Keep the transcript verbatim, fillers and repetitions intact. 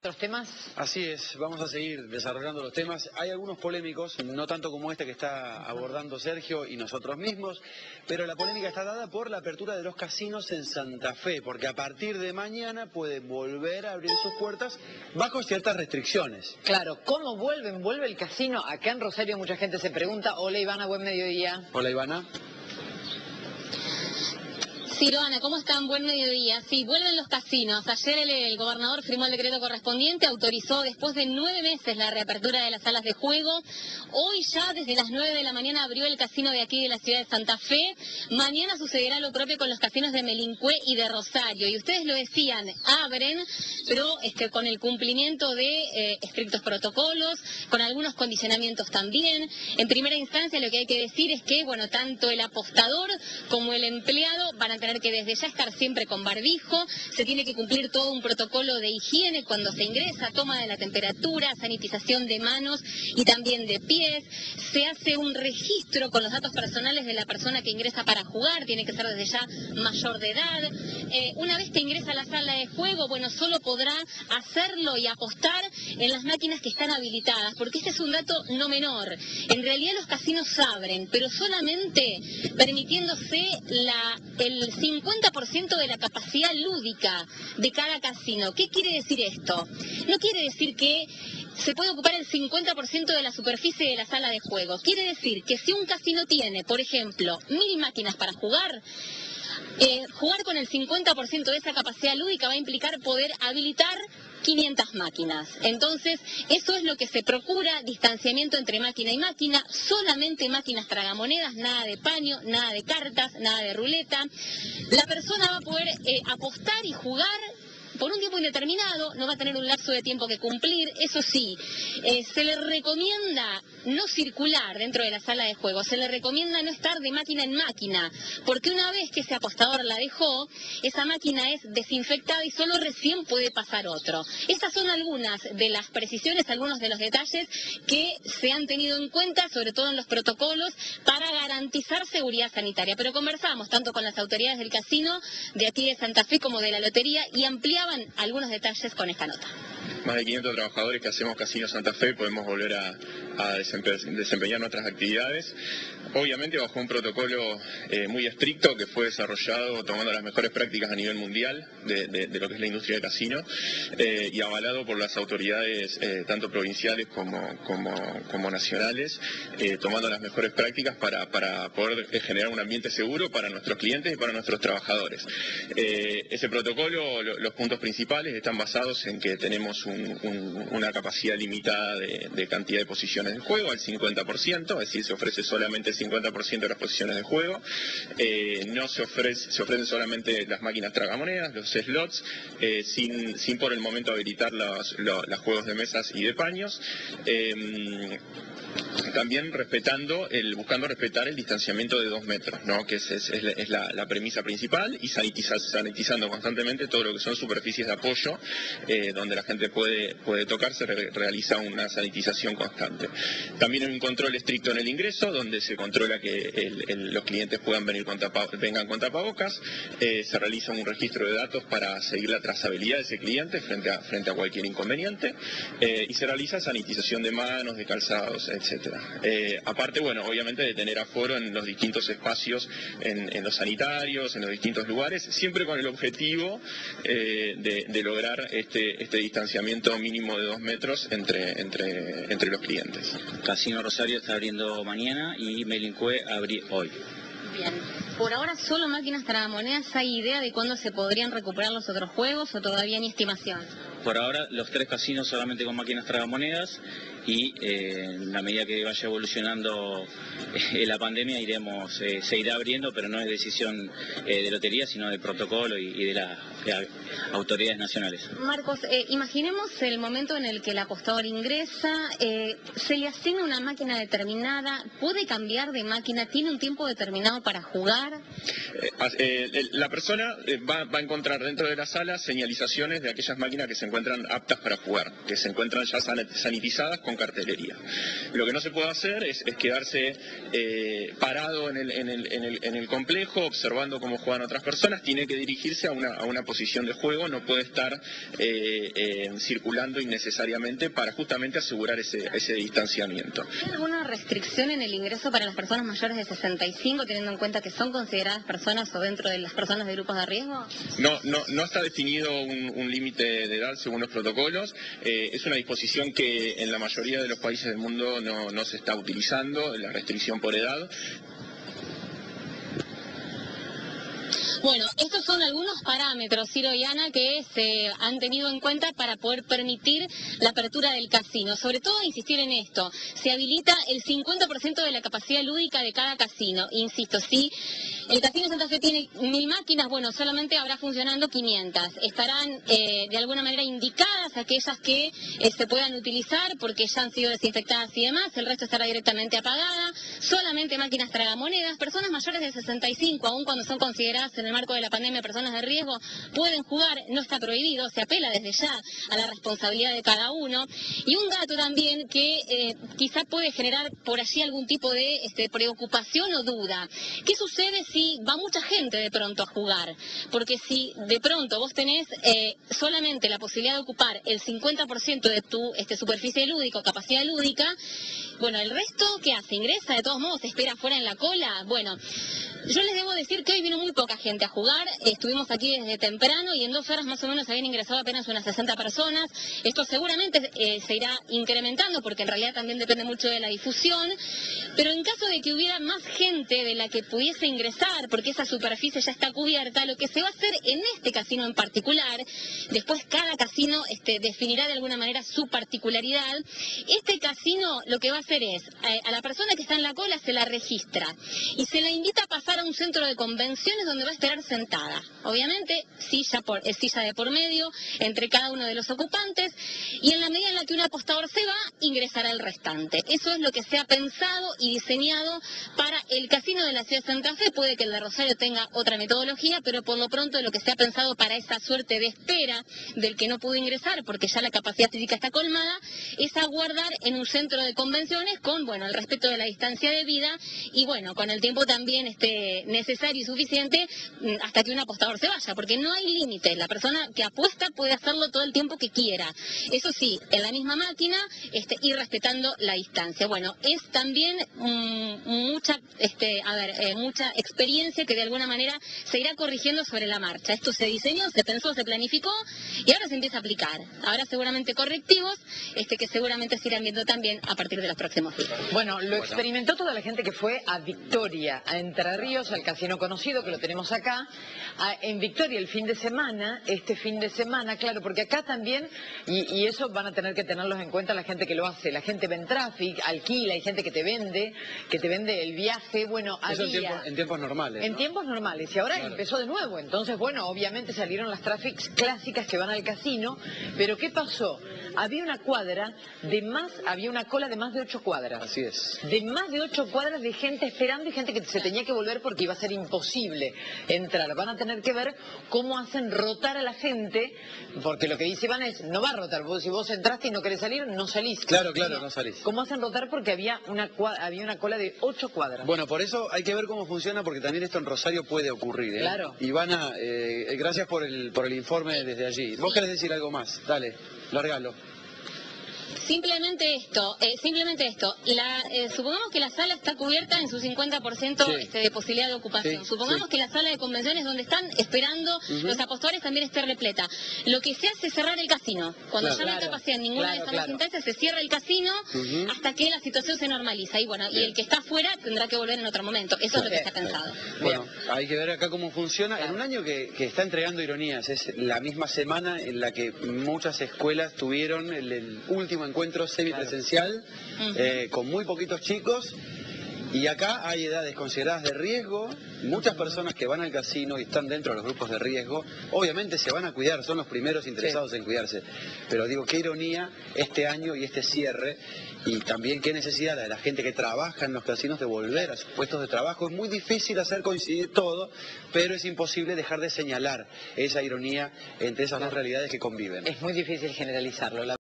¿Otros temas? Así es, vamos a seguir desarrollando los temas. Hay algunos polémicos, no tanto como este que está abordando Sergio y nosotros mismos, pero la polémica está dada por la apertura de los casinos en Santa Fe, porque a partir de mañana pueden volver a abrir sus puertas bajo ciertas restricciones. Claro, ¿cómo vuelven? ¿Vuelve el casino? Acá en Rosario mucha gente se pregunta. Hola Ivana, buen mediodía. Hola Ivana. Sí, Ivana, ¿cómo están? Buen mediodía. Sí, vuelven los casinos. Ayer el, el gobernador firmó el decreto correspondiente, autorizó después de nueve meses la reapertura de las salas de juego. Hoy ya desde las nueve de la mañana abrió el casino de aquí de la ciudad de Santa Fe. Mañana sucederá lo propio con los casinos de Melincue y de Rosario. Y ustedes lo decían, abren, pero este, con el cumplimiento de eh, estrictos protocolos, con algunos condicionamientos también. En primera instancia lo que hay que decir es que, bueno, tanto el apostador como el empleado van a tener que desde ya estar siempre con barbijo, se tiene que cumplir todo un protocolo de higiene cuando se ingresa, toma de la temperatura, sanitización de manos y también de pies, se hace un registro con los datos personales de la persona que ingresa para jugar, tiene que ser desde ya mayor de edad. Eh, una vez que ingresa a la sala de juego, bueno, solo podrá hacerlo y apostar en las máquinas que están habilitadas, porque este es un dato no menor. En realidad los casinos abren, pero solamente permitiéndose la, el cincuenta por ciento de la capacidad lúdica de cada casino. ¿Qué quiere decir esto? No quiere decir que se puede ocupar el cincuenta por ciento de la superficie de la sala de juego. Quiere decir que si un casino tiene, por ejemplo, mil máquinas para jugar, eh, jugar con el cincuenta por ciento de esa capacidad lúdica va a implicar poder habilitar quinientas máquinas. Entonces, eso es lo que se procura, distanciamiento entre máquina y máquina, solamente máquinas tragamonedas, nada de paño, nada de cartas, nada de ruleta. La persona va a poder eh, apostar y jugar por un tiempo indeterminado, no va a tener un lapso de tiempo que cumplir. Eso sí, eh, se le recomienda no circular dentro de la sala de juego, se le recomienda no estar de máquina en máquina, porque una vez que ese apostador la dejó, esa máquina es desinfectada y solo recién puede pasar otro. Estas son algunas de las precisiones, algunos de los detalles que se han tenido en cuenta, sobre todo en los protocolos, para garantizar seguridad sanitaria. Pero conversamos tanto con las autoridades del casino de aquí de Santa Fe como de la lotería y ampliaban algunos detalles con esta nota. Más de quinientos trabajadores que hacemos Casino Santa Fe podemos volver a, a desempe desempeñar nuestras actividades, obviamente bajo un protocolo eh, muy estricto que fue desarrollado tomando las mejores prácticas a nivel mundial de, de, de lo que es la industria del casino eh, y avalado por las autoridades eh, tanto provinciales como, como, como nacionales, eh, tomando las mejores prácticas para, para poder generar un ambiente seguro para nuestros clientes y para nuestros trabajadores. Eh, ese protocolo, lo, los puntos principales están basados en que tenemos un Un, un, una capacidad limitada de, de cantidad de posiciones de juego, al cincuenta por ciento, es decir, se ofrece solamente el cincuenta por ciento de las posiciones de juego, eh, no se ofrece, se ofrecen solamente las máquinas tragamonedas, los slots, eh, sin, sin por el momento habilitar los, los, los juegos de mesas y de paños, eh, también respetando el, buscando respetar el distanciamiento de dos metros, ¿no? Que es, es, es, la, es la, la premisa principal, y sanitiza, sanitizando constantemente todo lo que son superficies de apoyo, eh, donde la gente puede, puede tocarse, re, realiza una sanitización constante. También hay un control estricto en el ingreso, donde se controla que el, el, los clientes puedan venir con tapa, vengan con tapabocas, eh, se realiza un registro de datos para seguir la trazabilidad de ese cliente frente a, frente a cualquier inconveniente, eh, y se realiza sanitización de manos, de calzados, etcétera. Eh, aparte, bueno, obviamente de tener aforo en los distintos espacios, en, en los sanitarios, en los distintos lugares, siempre con el objetivo eh, de, de lograr este, este distanciamiento mínimo de dos metros entre, entre, entre los clientes. Casino Rosario está abriendo mañana y Melincue abre hoy. Bien. Por ahora solo máquinas tragamonedas. ¿Hay idea de cuándo se podrían recuperar los otros juegos o todavía ni estimación? Por ahora los tres casinos solamente con máquinas tragamonedas y eh, en la medida que vaya evolucionando eh, la pandemia iremos, eh, se irá abriendo, pero no es decisión eh, de lotería, sino del protocolo y, y de las de autoridades nacionales. Marcos, eh, imaginemos el momento en el que el apostador ingresa, eh, se le asigna una máquina determinada, puede cambiar de máquina, tiene un tiempo determinado para jugar. Eh, eh, la persona va, va a encontrar dentro de la sala señalizaciones de aquellas máquinas que se encuentran aptas para jugar, que se encuentran ya sanitizadas con cartelería. Lo que no se puede hacer es, es quedarse eh, parado en el, en, el, en, el, en el complejo, observando cómo juegan otras personas, tiene que dirigirse a una, a una posición de juego, no puede estar eh, eh, circulando innecesariamente para justamente asegurar ese, ese distanciamiento. ¿Hay alguna restricción en el ingreso para las personas mayores de sesenta y cinco, teniendo en cuenta que son consideradas personas o dentro de las personas de grupos de riesgo? No, no, no está definido un, un límite de edad según los protocolos. Eh, es una disposición que en la mayoría de los países del mundo no, no se está utilizando, la restricción por edad. Bueno, estos son algunos parámetros, Ciro y Ana, que se han tenido en cuenta para poder permitir la apertura del casino. Sobre todo, insistir en esto, se habilita el cincuenta por ciento de la capacidad lúdica de cada casino. Insisto, si el Casino Santa Fe tiene mil máquinas, bueno, solamente habrá funcionando quinientas. Estarán eh, de alguna manera indicadas aquellas que eh, se puedan utilizar porque ya han sido desinfectadas y demás, el resto estará directamente apagada. Solamente máquinas tragamonedas. Personas mayores de sesenta y cinco, aun cuando son consideradas en el marco de la pandemia personas de riesgo, pueden jugar, no está prohibido, se apela desde ya a la responsabilidad de cada uno. Y un dato también que eh, quizá puede generar por allí algún tipo de este, preocupación o duda. ¿Qué sucede si va mucha gente de pronto a jugar? Porque si de pronto vos tenés eh, solamente la posibilidad de ocupar el cincuenta por ciento de tu este, superficie lúdica o capacidad lúdica, bueno, el resto, ¿qué hace? ¿Ingresa de todos modos? ¿Se espera fuera en la cola? Bueno, yo les debo decir que hoy vino muy poca gente a jugar, estuvimos aquí desde temprano y en dos horas más o menos habían ingresado apenas unas sesenta personas. Esto seguramente eh, se irá incrementando porque en realidad también depende mucho de la difusión, pero en caso de que hubiera más gente de la que pudiese ingresar, porque esa superficie ya está cubierta, lo que se va a hacer en este casino en particular, después cada casino este, definirá de alguna manera su particularidad. Este casino lo que va a hacer es, a, a la persona que está en la cola se la registra y se la invita a pasar a un centro de convenciones donde va a esperar sentada. Obviamente, silla, por, eh, silla de por medio entre cada uno de los ocupantes, y en la medida en la que un apostador se va, ingresará el restante. Eso es lo que se ha pensado y diseñado para el casino de la ciudad de Santa Fe. Puede que el de Rosario tenga otra metodología, pero por lo pronto lo que se ha pensado para esa suerte de espera del que no pudo ingresar porque ya la capacidad física está colmada, es aguardar en un centro de convenciones con, bueno, el respeto de la distancia de vida y, bueno, con el tiempo también este, necesario y suficiente hasta que un apostador se vaya, porque no hay límites. La persona que apuesta puede hacerlo todo el tiempo que quiera. Eso sí, en la misma máquina este, y respetando la distancia. Bueno, es también um, mucha, este, a ver, eh, mucha experiencia que de alguna manera se irá corrigiendo sobre la marcha. Esto se diseñó, se pensó, se planificó y ahora se empieza a aplicar. Habrá seguramente correctivos este, que seguramente se irán viendo también a partir de los próximos días. Bueno, lo experimentó toda la gente que fue a Victoria, a Entre Ríos, al casino conocido, que lo tenemos acá, a, en Victoria el fin de semana, este fin de semana, claro, porque acá también, y, y eso van a tener que tenerlos en cuenta la gente que lo hace, la gente va en tráfico, alquila, hay gente que te vende, que te vende el viaje, bueno, eso había... en, tiempo, en tiempos normales, En ¿no? tiempos normales, y ahora claro. empezó de nuevo, entonces, bueno, obviamente salieron las tráficas clásicas que van al casino, pero ¿qué pasó? Había una cuadra de más, había una cola de más de ocho cuadras. Así es. De más de ocho cuadras de gente esperando y gente que se tenía que volver porque iba a ser imposible entrar. Van a tener que ver cómo hacen rotar a la gente, porque lo que dice Iván es, no va a rotar, vos, si vos entraste y no querés salir, no salís. Claro, claro, no salís. ¿Cómo hacen rotar? Porque había una, había una cola de ocho cuadras. Bueno, por eso hay que ver cómo funciona, porque también esto en Rosario puede ocurrir, ¿eh? Claro. Ivana, eh, gracias por el, por el informe desde allí. ¿Vos querés decir algo más? Dale, largalo. Simplemente esto, eh, simplemente esto. La, eh, supongamos que la sala está cubierta en su cincuenta por ciento sí. este, de posibilidad de ocupación. Sí, supongamos sí. que la sala de convenciones donde están esperando uh-huh. los apostadores también esté repleta. Lo que se hace es cerrar el casino. Cuando claro, ya no hay claro, capacidad en ninguna claro, de estas claro. instancias, se cierra el casino uh-huh. hasta que la situación se normaliza. Y bueno, Bien. y el que está afuera tendrá que volver en otro momento. Eso es lo que está pensado. Bueno, hay que ver acá cómo funciona. Claro. En un año que, que está entregando ironías, es la misma semana en la que muchas escuelas tuvieron el, el último encuentro semipresencial, claro. eh, con muy poquitos chicos. Y acá hay edades consideradas de riesgo, muchas personas que van al casino y están dentro de los grupos de riesgo, obviamente se van a cuidar, son los primeros interesados sí. en cuidarse. Pero digo, qué ironía este año y este cierre, y también qué necesidad la de la gente que trabaja en los casinos de volver a sus puestos de trabajo. Es muy difícil hacer coincidir todo, pero es imposible dejar de señalar esa ironía entre esas dos realidades que conviven. Es muy difícil generalizarlo. La